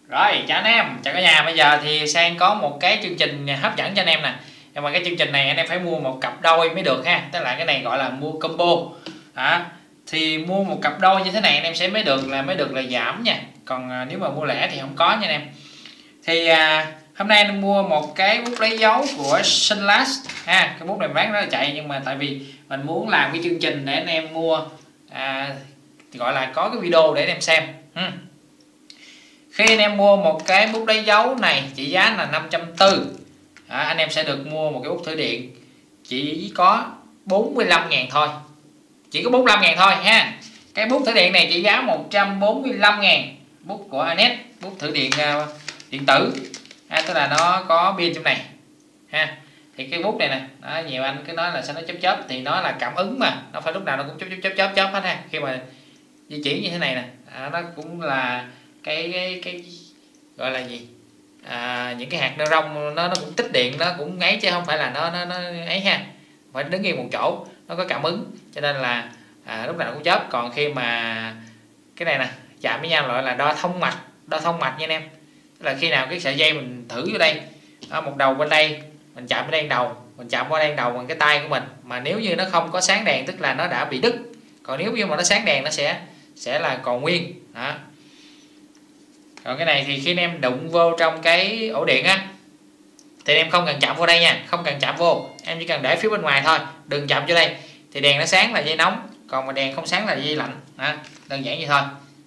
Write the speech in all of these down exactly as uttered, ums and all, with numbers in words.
Rồi, chào anh em, chào cả nhà. Bây giờ thì Sang có một cái chương trình hấp dẫn cho anh em nè. Nhưng mà cái chương trình này anh em phải mua một cặp đôi mới được ha. Tức là cái này gọi là mua combo. Đó. Thì mua một cặp đôi như thế này anh em sẽ mới được là mới được là giảm nha. Còn à, nếu mà mua lẻ thì không có nha anh em. Thì à, hôm nay anh mua một cái bút lấy dấu của Sunlast ha. Cái bút này bán rất là chạy, nhưng mà tại vì mình muốn làm cái chương trình để anh em mua à, gọi là có cái video để anh em xem. Ừ. Khi anh em mua một cái bút lấy dấu này trị giá là năm trăm tư mươi, à, anh em sẽ được mua một cái bút thử điện chỉ có bốn mươi lăm ngàn thôi, chỉ có bốn mươi lăm ngàn thôi ha. Cái bút thử điện này trị giá một trăm bốn mươi lăm ngàn, bút của Anet, bút thử điện uh, điện tử, à, tức là nó có pin trong này ha. Thì cái bút này nè, đó, nhiều anh cứ nói là sao nó chớp chớp, thì nó là cảm ứng mà, nó phải lúc nào nó cũng chớp chớp chớp chớp chớp hết ha. Khi mà di chuyển như thế này nè, à, nó cũng là cái cái, cái gọi là gì, à, những cái hạt nơ rong nó nó cũng tích điện, nó cũng ấy chứ không phải là nó nó, nó ấy ha, phải đứng yên một chỗ, nó có cảm ứng cho nên là à, lúc nào nó cũng chớp. Còn khi mà cái này nè chạm với nhau gọi là đo thông mạch, đo thông mạch nha anh em. Tức là khi nào cái sợi dây mình thử vô đây, à, một đầu bên đây mình chạm bên đây đầu, mình chạm qua đây đầu bằng cái tay của mình, mà nếu như nó không có sáng đèn tức là nó đã bị đứt, còn nếu như mà nó sáng đèn nó sẽ sẽ là còn nguyên đó. Còn cái này thì khi anh em đụng vô trong cái ổ điện á thì em không cần chạm vô đây nha, không cần chạm vô, em chỉ cần để phía bên ngoài thôi, đừng chạm vô đây, thì đèn nó sáng là dây nóng, còn mà đèn không sáng là dây lạnh đó. Đơn giản vậy thôi.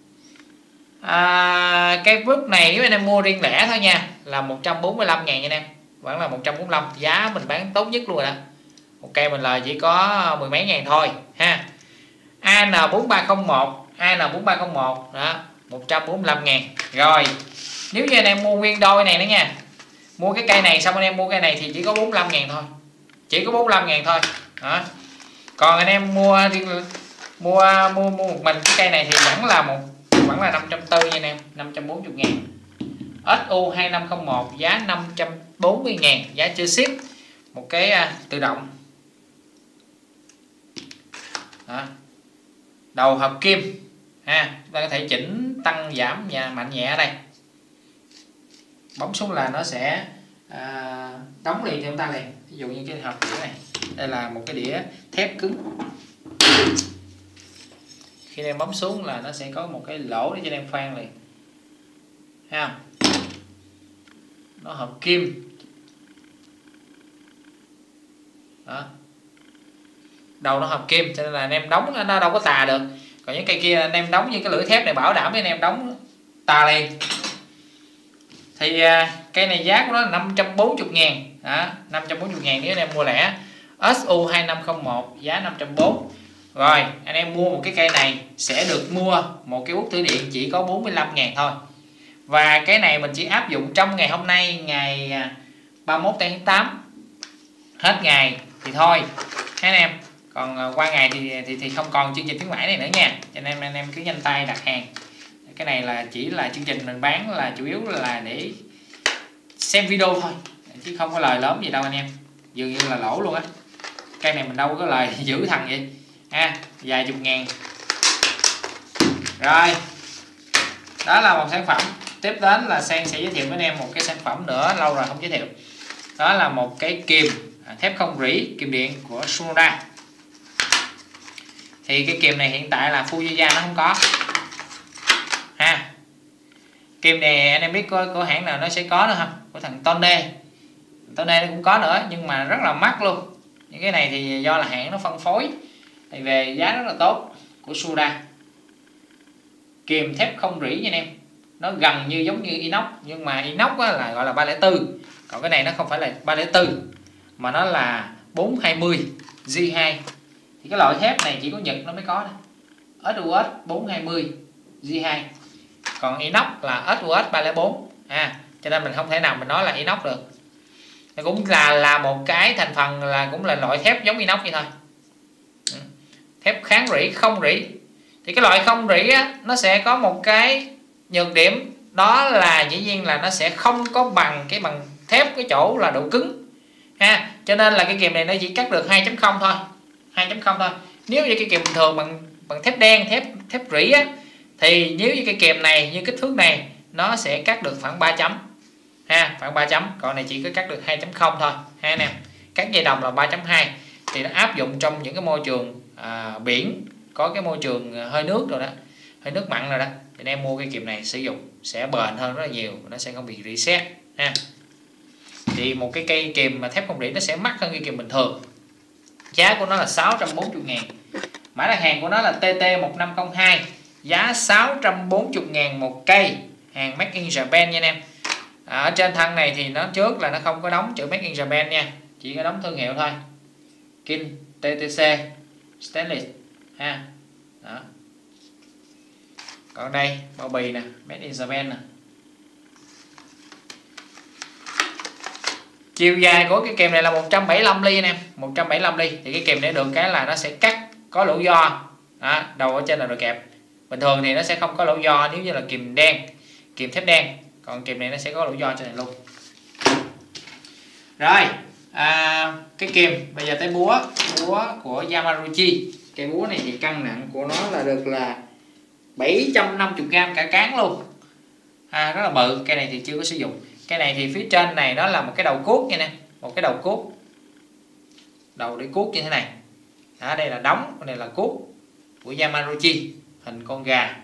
À, cái bút này nếu anh em mua riêng lẻ thôi nha là một trăm bốn mươi lăm ngàn nha anh em, vẫn là một trăm bốn mươi lăm, giá mình bán tốt nhất luôn rồi đó. một cây mình lời chỉ có mười mấy ngàn thôi ha. A N bốn ba không một, A N bốn ba không một đó, một trăm bốn mươi lăm ngàn. Rồi nếu như anh em mua nguyên đôi này nữa nha, mua cái cây này xong anh em mua cây này thì chỉ có bốn mươi lăm ngàn thôi, chỉ có bốn mươi lăm ngàn thôi đó. Còn anh em mua mua mua mua một mình cái cây này thì vẫn là một vẫn là năm trăm tư mươi nha anh em, năm trăm bốn mươi ngàn. S U hai năm không một giá năm trăm bốn mươi ngàn, giá chưa ship, một cái uh, tự động đó. Đầu hợp kim ha, chúng ta có thể chỉnh tăng giảm và mạnh nhẹ ở đây. Bấm xuống là nó sẽ à, đóng liền cho chúng ta liền. Ví dụ như cái hộp đĩa này, đây là một cái đĩa thép cứng, khi em bấm xuống là nó sẽ có một cái lỗ để cho em khoan liền ha. Nó hợp kim đó, đầu nó hợp kim cho nên là anh em đóng nó đâu có tà được. Còn những cây kia anh em đóng như cái lưỡi thép này bảo đảm với anh em đóng tà liền. Thì à, cây này giá của nó là năm trăm bốn mươi ngàn đó, năm trăm bốn mươi ngàn nếu anh em mua lẻ. S U hai năm không một giá năm trăm bốn mươi. Rồi anh em mua một cái cây này sẽ được mua một cái bút thử điện chỉ có bốn mươi lăm ngàn thôi. Và cái này mình chỉ áp dụng trong ngày hôm nay, ngày ba mươi mốt tháng tám, hết ngày thì thôi ha anh em. Còn qua ngày thì, thì thì không còn chương trình khuyến mãi này nữa nha, cho nên anh em cứ nhanh tay đặt hàng. Cái này là chỉ là chương trình mình bán là chủ yếu là để xem video thôi, chứ không có lời lớn gì đâu anh em, dường như là lỗ luôn á. Cây này mình đâu có lời giữ thằng vậy ha, vài chục ngàn. Rồi đó là một sản phẩm. Tiếp đến là Sang sẽ giới thiệu với anh em một cái sản phẩm nữa lâu rồi không giới thiệu, đó là một cái kìm thép không rỉ, kìm điện của Sonora. Thì cái kìm này hiện tại là Fujiya nó không có ha. Kìm này anh em biết có, có hãng nào nó sẽ có nữa không? Của thằng Tone, Tone nó cũng có nữa nhưng mà rất là mắc luôn. Những cái này thì do là hãng nó phân phối thì về giá rất là tốt, của Suda. Kìm thép không rỉ nha anh em, nó gần như giống như inox, nhưng mà inox là gọi là ba không bốn, còn cái này nó không phải là ba không bốn mà nó là bốn hai mươi G hai. Thì cái loại thép này chỉ có Nhật nó mới có đó. S U S bốn hai mươi G hai, còn inox là S U S ba không bốn à, cho nên mình không thể nào mình nói là inox được. Nó cũng là là một cái thành phần là cũng là loại thép giống inox vậy thôi. Thép kháng rỉ, không rỉ. Thì cái loại không rỉ á, nó sẽ có một cái nhược điểm, đó là dĩ nhiên là nó sẽ không có bằng cái bằng thép cái chỗ là độ cứng ha. Cho nên là cái kìm này nó chỉ cắt được hai chấm không thôi, hai chấm không thôi. Nếu như cái kìm bình thường bằng bằng thép đen, thép thép rỉ á, thì nếu như cái kìm này như kích thước này nó sẽ cắt được khoảng ba chấm ha, khoảng ba chấm, còn này chỉ có cắt được hai chấm không thôi ha anh em. Cắt dây đồng là ba chấm hai thì nó áp dụng trong những cái môi trường à, biển, có cái môi trường hơi nước rồi đó, hơi nước mặn rồi đó, thì anh em mua cái kìm này sử dụng sẽ bền hơn rất là nhiều, nó sẽ không bị reset ha. Thì một cái cây kìm mà thép không rỉ nó sẽ mắc hơn cây kìm bình thường. Giá của nó là sáu trăm bốn mươi ngàn. Mã đặt hàng của nó là T T một năm không hai, giá sáu trăm bốn mươi ngàn một cây, hàng Made in Japan nha anh em. Ở trên thân này thì nó trước là nó không có đóng chữ Made in Japan nha, chỉ có đóng thương hiệu thôi, Kin T T C Stainless ha. Đó. Còn đây bao bì nè, Made in Japan nè. Chiều dài của cái kìm này là một trăm bảy mươi lăm ly anh em, một trăm bảy mươi lăm ly. Thì cái kìm này được cái là nó sẽ cắt có lỗ gio. Đó, đầu ở trên là được kẹp. Bình thường thì nó sẽ không có lỗ gio nếu như là kìm đen, kìm thép đen. Còn kìm này nó sẽ có lỗ gio trên này luôn. Rồi, à, cái kìm bây giờ tới búa, búa của Yamaruchi. Cái búa này thì cân nặng của nó là được là bảy trăm năm mươi gam cả cán luôn. À, rất là bự. Cái này thì chưa có sử dụng. Cái này thì phía trên này nó là một cái đầu cuốc nha nè, một cái đầu cuốc, đầu để cuốc như thế này. Đó, đây là đóng, đây là cuốc của Yamaruchi, hình con gà.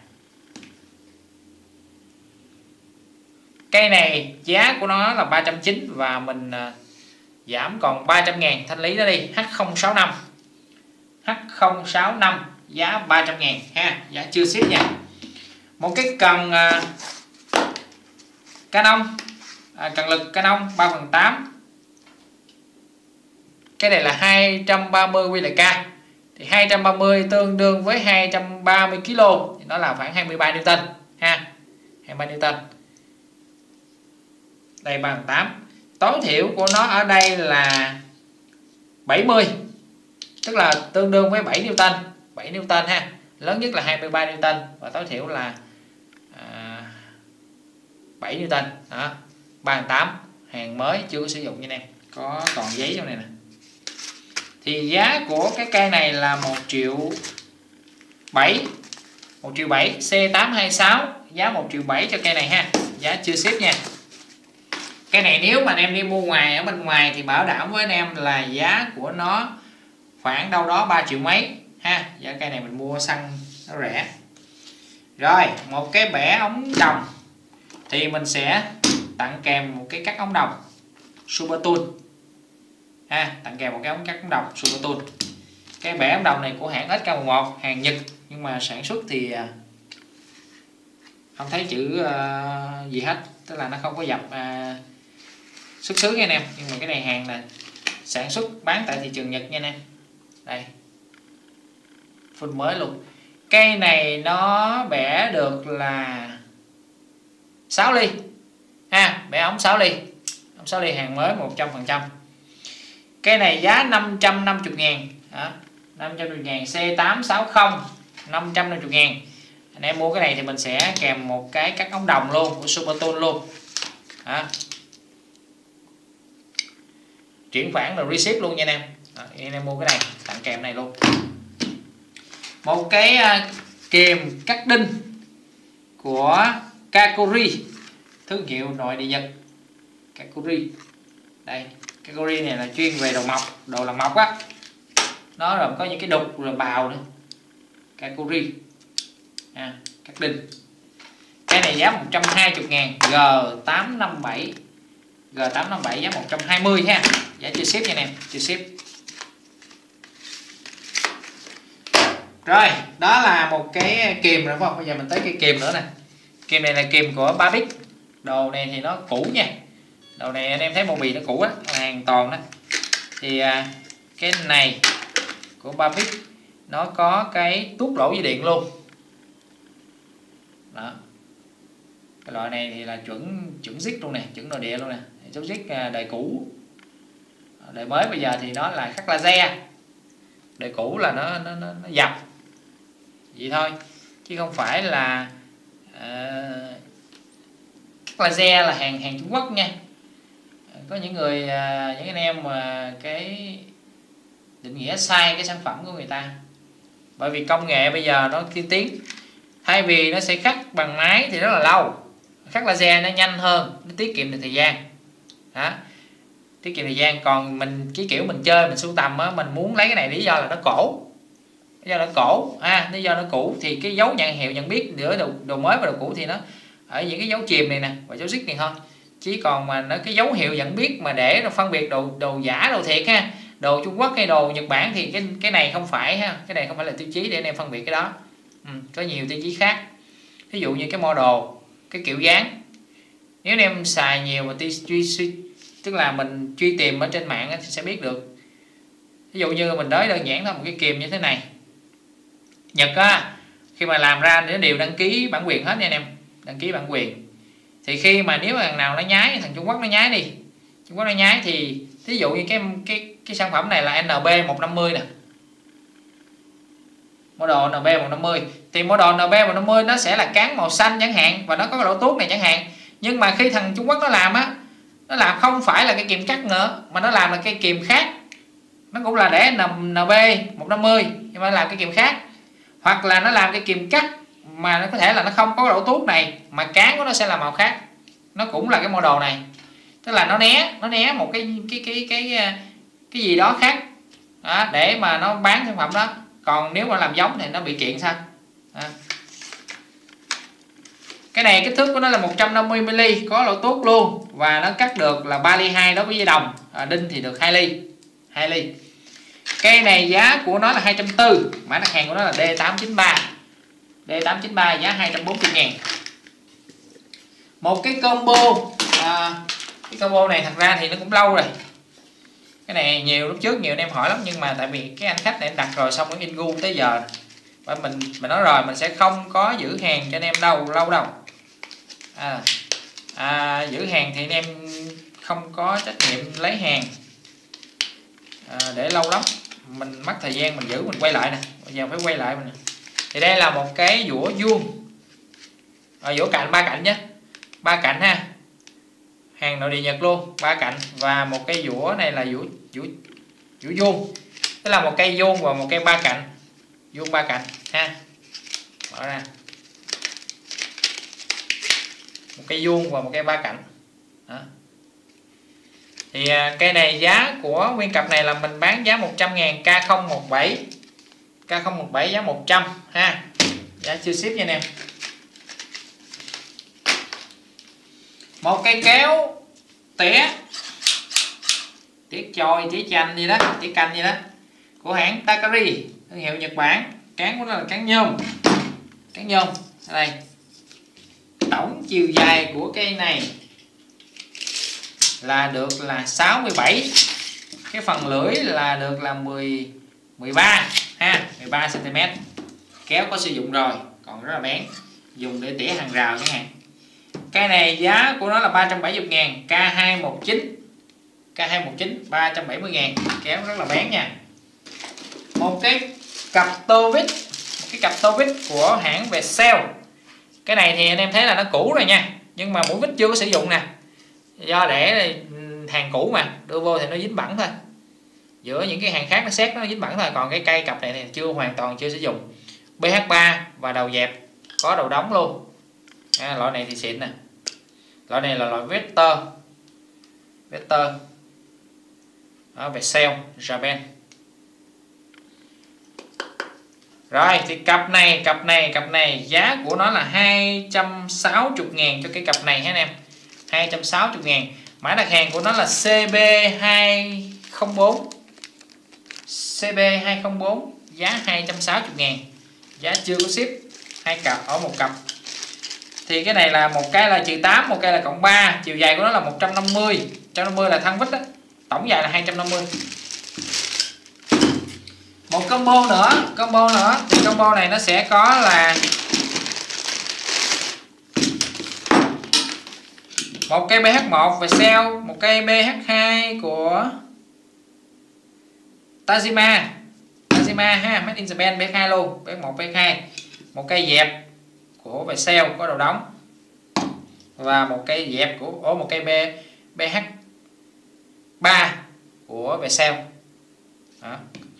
Cây này giá của nó là ba trăm chín mươi và mình à, giảm còn ba trăm ngàn, thanh lý nó đi. H không sáu năm, H không sáu năm giá ba trăm ngàn ha, giá chưa ship nha. Một cái cần à, Canon, à, cần lực Canon ba phần tám. Cái này là hai trăm ba mươi quy lại K. Thì hai trăm ba mươi tương đương với hai trăm ba mươi ki lô thì nó là khoảng hai mươi ba Newton ha. hai mươi ba Newton. Đây ba phần tám. Tối thiểu của nó ở đây là bảy mươi. Tức là tương đương với bảy Newton, bảy Newton ha. Lớn nhất là hai mươi ba Newton và tối thiểu là à, bảy Newton. Đó. ba phần tám, hàng mới chưa có sử dụng nha anh em, có còn giấy trong này nè. Thì giá của cái cây này là một triệu bảy, một triệu bảy, C tám hai sáu, giá một triệu bảy cho cây này ha, giá chưa ship nha. Cái này nếu mà anh em đi mua ngoài ở bên ngoài thì bảo đảm với anh em là giá của nó khoảng đâu đó ba triệu mấy ha. Giá cây này mình mua xăng nó rẻ. Rồi, một cái bẻ ống đồng thì mình sẽ tặng kèm một cái cắt ống đồng Super Tool ha, tặng kèm một cái ống cắt ống đồng Super Tool. Cái bẻ ống đồng này của hãng S K mười một, hàng Nhật, nhưng mà sản xuất thì không thấy chữ uh, gì hết, tức là nó không có dập uh, xuất xứ nha anh em. Nhưng mà cái này hàng là sản xuất bán tại thị trường Nhật nha anh em. Đây, full mới luôn. Cây này nó bẻ được là sáu ly ha, bẻ ống sáu ly, ống sáu ly hàng mới một trăm phần trăm. Cây này giá năm trăm năm mươi ngàn. Đó, năm trăm năm mươi ngàn, C tám sáu không, năm trăm năm mươi ngàn. Anh em mua cái này thì mình sẽ kèm một cái cắt ống đồng luôn của Super Tool luôn. Đó. Chuyển khoản là receipt luôn nha anh em. Đó, anh em mua cái này tặng kèm này luôn. Một cái uh, kìm cắt đinh của Kakuri, thương hiệu nội địa Nhật, Kakuri. Đây, Kakuri này là chuyên về đồ mộc, đồ làm mộc á. Nó rồi có những cái đục rồi bào nữa. Kakuri. À, cắt đinh. Cái này giá một trăm hai mươi ngàn, G tám năm bảy. G tám năm bảy giá một trăm hai mươi ha. Giá chưa ship nha anh em, chưa ship. Rồi, đó là một cái kìm rồi phải không? Bây giờ mình tới cái kìm nữa nè. Kìm này là kìm của Babic. Đồ này thì nó cũ nha. Đồ này anh em thấy bao bì nó cũ á, hàng toàn đó. Thì cái này của Babic nó có cái tuốt lỗ dây điện luôn. Đó. Cái loại này thì là chuẩn chuẩn zig luôn nè, chuẩn nội địa luôn nè. Dấu zig đời cũ. Đời mới bây giờ thì nó là khắc laser. Đời cũ là nó nó nó, nó dập. Vậy thôi, chứ không phải là uh, khắc laser là hàng hàng Trung Quốc nha. Có những người uh, những anh em mà cái định nghĩa sai cái sản phẩm của người ta. Bởi vì công nghệ bây giờ nó tiên tiến. Thay vì nó sẽ khắc bằng máy thì rất là lâu, khắc laser nó nhanh hơn, nó tiết kiệm được thời gian. Đó, tiết kiệm thời gian. Còn mình cái kiểu mình chơi mình sưu tầm á, mình muốn lấy cái này lý do là nó cổ, lý do nó cổ à, lý do nó cũ thì cái dấu nhãn hiệu nhận biết giữa đồ, đồ mới và đồ cũ thì nó ở những cái dấu chìm này nè và dấu xích này thôi. Chỉ còn mà nó cái dấu hiệu nhận biết mà để nó phân biệt đồ đồ giả đồ thiệt ha, đồ Trung Quốc hay đồ Nhật Bản thì cái cái này không phải ha, cái này không phải là tiêu chí để anh em phân biệt cái đó. Ừ, có nhiều tiêu chí khác. Ví dụ như cái model, cái kiểu dáng, nếu anh em xài nhiều mà truy suy tức là mình truy tìm ở trên mạng thì sẽ biết được. Ví dụ như mình nói đơn giản thôi, một cái kìm như thế này, Nhật á, khi mà làm ra nó đều đăng ký bản quyền hết nha anh em, đăng ký bản quyền. Thì khi mà nếu mà thằng nào nó nhái, thằng Trung Quốc nó nhái đi, Trung Quốc nó nhái thì ví dụ như cái cái cái sản phẩm này là en bê một năm mươi nè, model en bê một năm mươi thì model en bê một năm mươi nó sẽ là cán màu xanh chẳng hạn và nó có cái lỗ tuốt này chẳng hạn. Nhưng mà khi thằng Trung Quốc nó làm á, nó làm không phải là cái kìm cắt nữa mà nó làm là cái kìm khác, nó cũng là để en bê một năm mươi nhưng mà làm cái kìm khác, hoặc là nó làm cái kìm cắt mà nó có thể là nó không có lỗ tuốt này mà cán của nó sẽ là màu khác, nó cũng là cái model này, tức là nó né nó né một cái cái cái cái cái, cái gì đó khác đó, để mà nó bán sản phẩm đó. Còn nếu mà làm giống thì nó bị kiện sao à. Cái này kích thước của nó là một trăm năm mươi mi li, có lỗ tuốt luôn và nó cắt được là ba ly hai đối với dây đồng, à, đinh thì được hai ly hai ly. Cây này giá của nó là hai trăm bốn mươi, mã đặt hàng của nó là D tám chín ba, D tám chín ba giá hai trăm bốn mươi ngàn. Một cái combo à, cái combo này thật ra thì nó cũng lâu rồi, cái này nhiều lúc trước nhiều anh em hỏi lắm, nhưng mà tại vì cái anh khách này em đặt rồi xong nó in gu tới giờ và mình mình nói rồi mình sẽ không có giữ hàng cho anh em đâu lâu đâu à, à, giữ hàng thì anh em không có trách nhiệm lấy hàng à, để lâu lắm mình mất thời gian mình giữ mình quay lại nè, bây giờ phải quay lại mình. Thì đây là một cái dũa vuông à, dũa cạnh ba cạnh nhé, ba cạnh ha, hàng nội địa Nhật luôn, ba cạnh, và một cái dũa này là dũa dũa dũa vuông, tức là một cây vuông và một cây ba cạnh, vuông ba cạnh ha, mở ra một cây vuông và một cây ba cạnh đó. Thì cây này giá của nguyên cặp này là mình bán giá một trăm ngàn, K không một bảy, K không một bảy giá một trăm ha, giá chưa ship nha anh em. Một cây kéo tỉa tỉa choi, tỉa chanh gì đó, tỉa canh gì đó của hãng Takari, thương hiệu Nhật Bản, cán của nó là cán nhôm, cán nhôm ở đây. Tổng chiều dài của cây này là được là sáu mươi bảy, cái phần lưỡi là được là mười, mười ba ha, mười ba xăng ti mét. Kéo có sử dụng rồi, còn rất là bén, dùng để tỉa hàng rào chẳng hạn. Cây này giá của nó là ba trăm bảy mươi ngàn, K hai một chín, K hai một chín ba trăm bảy mươi ngàn, kéo rất là bén nha. Một cái cặp tô vít, một cái cặp tô vít của hãng Versailles. Cái này thì anh em thấy là nó cũ rồi nha, nhưng mà mũi vít chưa có sử dụng nè, do để hàng cũ mà đưa vô thì nó dính bẩn thôi, giữa những cái hàng khác nó xét nó dính bẩn thôi, còn cái cây cặp này thì chưa hoàn toàn chưa sử dụng. pê hát ba và đầu dẹp, có đầu đóng luôn à, loại này thì xịn nè, loại này là loại Vector, Vector ở Versailles, Japan. Rồi thì cặp này, cặp này, cặp này giá của nó là hai trăm sáu mươi ngàn cho cái cặp này ha anh em, hai trăm sáu mươi ngàn. Mã đặt hàng của nó là C B hai không bốn, C B hai không bốn giá hai trăm sáu mươi ngàn, giá chưa có ship, hai cặp ở một cặp. Thì cái này là một cái là trừ tám, một cái là cộng ba, chiều dài của nó là một trăm năm mươi, một trăm năm mươi là thân vít đó, tổng dài là hai trăm năm mươi. Một combo nữa, combo nữa thì combo này nó sẽ có là một cây B H một Versailles, một cây B H hai của Tajima, Tajima ha, made in Japan, B H hai luôn, B H một, B H hai. Một cây dẹp của Versailles có đầu đóng và một cây dẹp của ố một cây B BH ba của Versailles đó.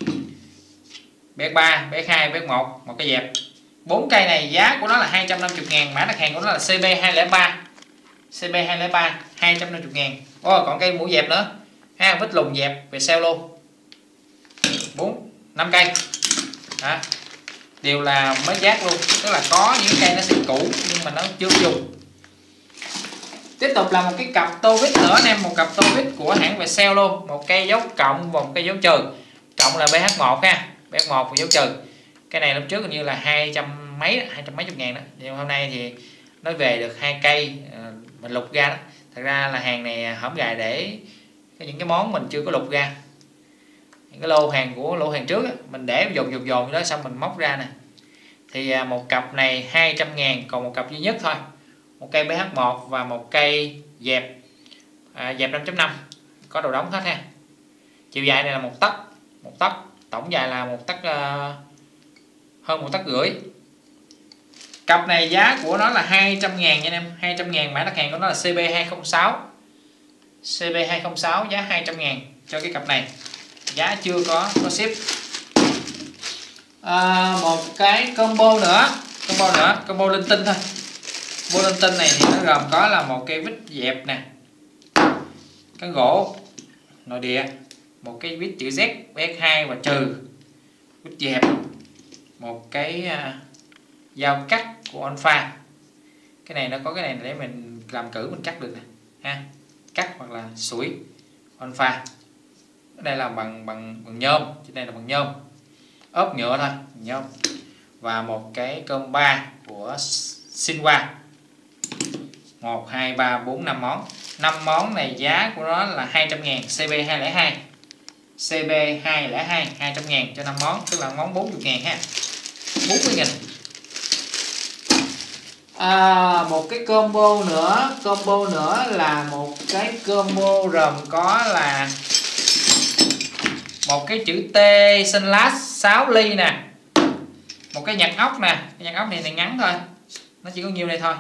B H ba, B H hai, B H một, một cây dẹp. Bốn cây này giá của nó là hai trăm năm mươi ngàn, mã đặt hàng của nó là C B hai không ba, C B hai không ba hai trăm năm mươi ngàn. Ồ, còn cây mũi dẹp nữa ha, vít lùng dẹp về sale luôn, bốn năm cây đó, đều là mới giác luôn, tức là có những cây nó sẽ cũ nhưng mà nó chưa dùng. Tiếp tục là một cái cặp tô vít nữa anh em, một cặp tô vít của hãng về sale luôn, một cây dấu cộng và một cây dấu trừ. Cộng là B H một ha, B H một và dấu trừ. Cái này lúc trước hình như là hai trăm mấy, hai trăm mấy chục ngàn đó, nhưng hôm nay thì nó về được hai cây mình lục ra đó. Thật ra là hàng này hổng gài để những cái món mình chưa có lục ra, những cái lô hàng của lô hàng trước á, mình để dồn dồn dồn đó xong mình móc ra nè. Thì một cặp này hai trăm ngàn, còn một cặp duy nhất thôi, một cây B H một và một cây dẹp à, dẹp năm chấm năm, có đầu đóng hết ha. Chiều dài này là một tấc, một tấc, tổng dài là một tấc uh, hơn một tấc rưỡi. Cặp này giá của nó là hai trăm ngàn nha anh em, hai trăm ngàn, mã đặt hàng của nó là C B hai không sáu, C B hai không sáu giá hai trăm ngàn cho cái cặp này, giá chưa có có ship. À, một cái combo nữa, combo nữa, combo linh tinh thôi. Combo linh tinh này thì nó gồm có là một cây vít dẹp nè, cái gỗ nội địa, một cái vít chữ Z B X hai và trừ, vít dẹp, một cái uh, dao cắt của Alpha. Cái này nó có cái này để mình làm cử mình cắt được nè ha, cắt hoặc là sủi Alpha. Đây là bằng bằng bằng nhôm, trên đây là bằng nhôm, ốp nhựa thôi, nhôm. Và một cái cơm ba của Sinwa, một hai ba bốn năm món. Năm món này giá của nó là hai trăm ngàn, C B hai không hai, C B hai không hai, hai trăm ngàn cho năm món, tức là món bốn mươi ngàn ha, bốn mươi nghìn. À, một cái combo nữa, combo nữa là một cái combo gồm có là một cái chữ T Sunlast sáu ly nè, một cái nhặt ốc nè, cái nhặt ốc này này ngắn thôi, nó chỉ có nhiêu đây thôi,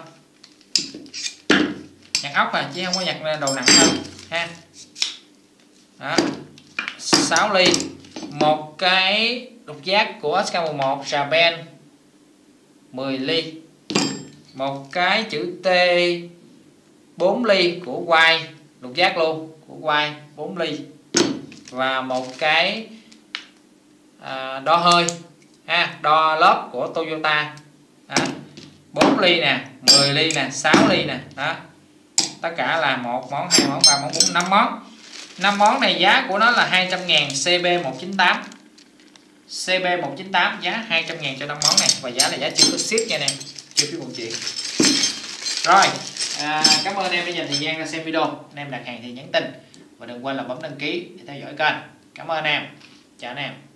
nhặt ốc à, chứ không có nhặt đồ nặng đâu ha. Đó, sáu ly, một cái lục giác của S K mười một Raben mười ly, một cái chữ T bốn ly của Quay, lục giác luôn của Quay bốn ly, và một cái à, đo hơi ha, đo lớp của Toyota đó, bốn ly nè, mười ly nè, sáu ly nè đó. Tất cả là một món, hai món, ba món, bốn, năm món. năm món này giá của nó là hai trăm ngàn, C B một chín tám, C B một chín tám giá hai trăm ngàn cho năm món này, và giá là giá chưa có ship nha anh em, chưa phí vận chuyển. Rồi, à, cảm ơn anh em đã dành thời gian ra xem video. Anh em đặt hàng thì nhắn tin và đừng quên là bấm đăng ký để theo dõi kênh. Cảm ơn anh em, chào anh em.